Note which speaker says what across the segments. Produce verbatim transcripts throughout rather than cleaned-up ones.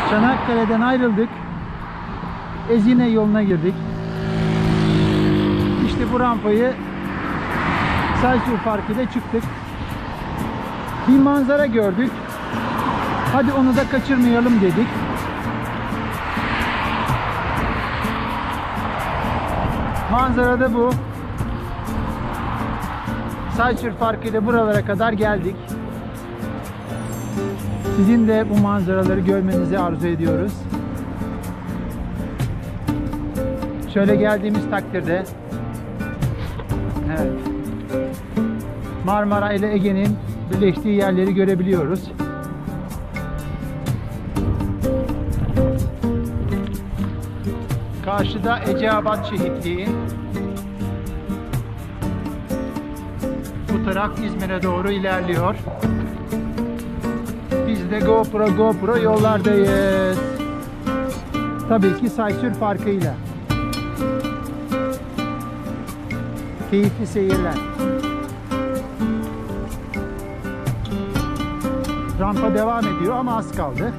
Speaker 1: Çanakkale'den ayrıldık. Ezine yoluna girdik. İşte bu rampayı Saysur Park ile çıktık. Bir manzara gördük. Hadi onu da kaçırmayalım dedik. Manzara da bu. Saysur Park ile buralara kadar geldik. Sizin de bu manzaraları görmenizi arzu ediyoruz. Şöyle geldiğimiz takdirde evet, Marmara ile Ege'nin birleştiği yerleri görebiliyoruz. Karşıda Eceabat Şehitliği. Bu taraf İzmir'e doğru ilerliyor. Biz de GoPro GoPro yollardayız. Tabii ki Saysur Parkı'yla. Keyifli seyirler. Rampa devam ediyor ama az kaldı.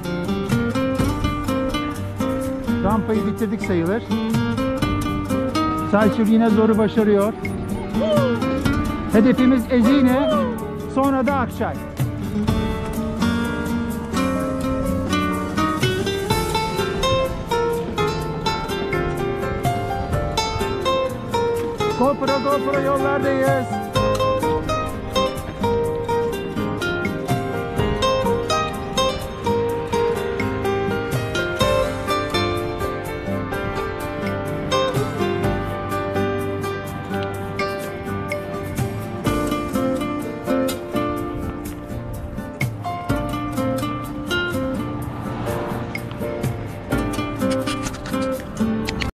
Speaker 1: Rampayı bitirdik sayılır. Saysur yine zoru başarıyor. Hedefimiz Ezine, sonra da Akçay. GoPro GoPro yollardayız.